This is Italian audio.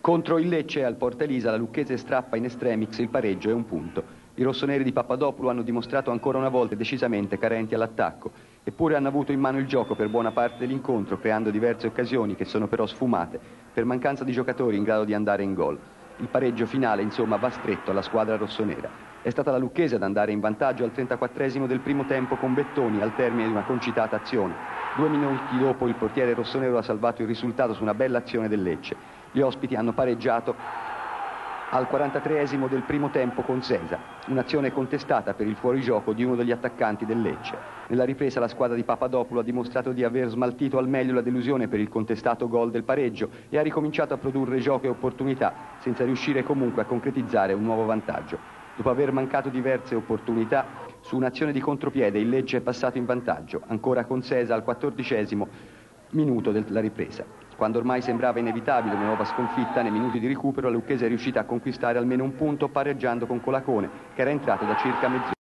Contro il Lecce al Porta Elisa la Lucchese strappa in extremis il pareggio e un punto. I rossoneri di Papadopoulou hanno dimostrato ancora una volta decisamente carenti all'attacco, eppure hanno avuto in mano il gioco per buona parte dell'incontro, creando diverse occasioni che sono però sfumate per mancanza di giocatori in grado di andare in gol. Il pareggio finale, insomma, va stretto alla squadra rossonera. È stata la Lucchese ad andare in vantaggio al 34esimo del primo tempo con Bettoni al termine di una concitata azione. 2 minuti dopo il portiere rossonero ha salvato il risultato su una bella azione del Lecce. Gli ospiti hanno pareggiato al 43esimo del primo tempo con Sesa, un'azione contestata per il fuorigioco di uno degli attaccanti del Lecce. Nella ripresa la squadra di Papadopoulou ha dimostrato di aver smaltito al meglio la delusione per il contestato gol del pareggio e ha ricominciato a produrre gioco e opportunità, senza riuscire comunque a concretizzare un nuovo vantaggio. Dopo aver mancato diverse opportunità, su un'azione di contropiede il Lecce è passato in vantaggio, ancora con Sesa al 14esimo minuto della ripresa. Quando ormai sembrava inevitabile una nuova sconfitta, nei minuti di recupero la Lucchese è riuscita a conquistare almeno un punto pareggiando con Colacone, che era entrato da circa mezz'ora.